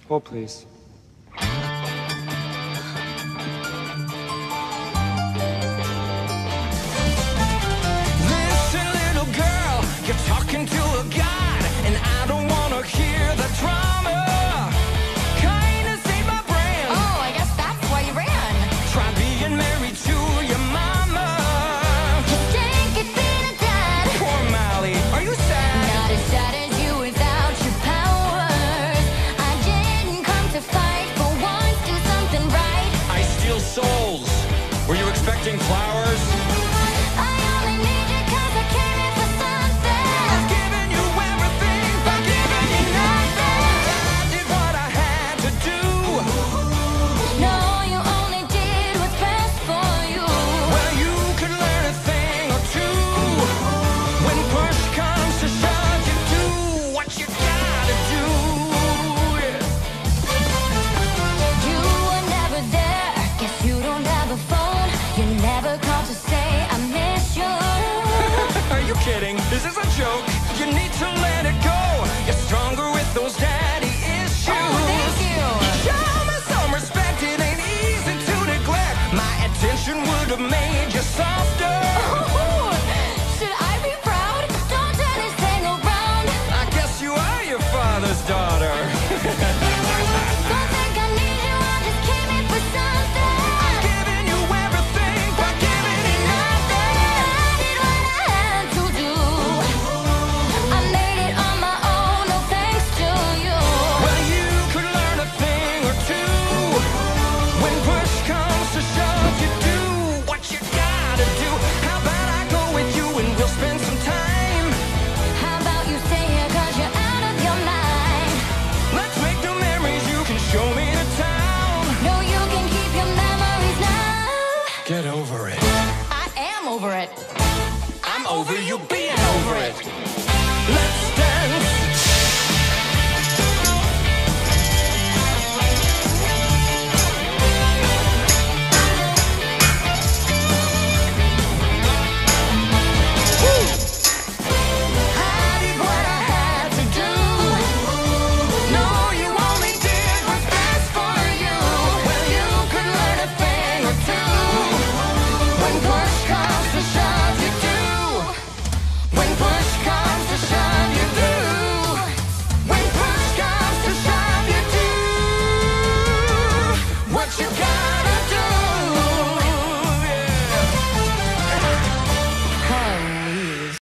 Hold, please. Listen, little girl, you're talking to a god, and I don't wanna hear the drama. Kinda saved my brand. Oh, I guess that's why you ran. Try being married to your mama. You think it's been a dad. Poor Molly, are you sad? Not as sad as you without your powers. I didn't come to fight for once, do something right. I steal souls. Were you expecting flowers? I only need you 'cause I came here for something. I've given you everything, but giving you nothing. I did what I had to do. No, you only did what's best for you. Well, you could learn a thing or two. When push comes to shove, you do what you gotta do. You were never there. Guess you don't have a phone. You never called to say I miss you. Are you kidding? Is this a joke? You need to let it go. You're stronger with those daddy issues. Oh, thank you. Show me some respect. It ain't easy to neglect. My attention would have made you softer. Oh, should I be proud? Don't turn this thing around. I guess you are your father's daughter. Don't think I need you. I just came here for something. Giving you everything, but giving you nothing. I did what I had to do. I made it on my own. No thanks to you. Well, you could learn a thing or two. When push comes to shove, you do what you gotta do. How about I go with you and we'll spend some time? How about you stay here 'cause you're out of your mind? Let's make new memories. You can show me the town. No, you can keep your memories now. Get over it. I am over it. I'm over you being over it. Let's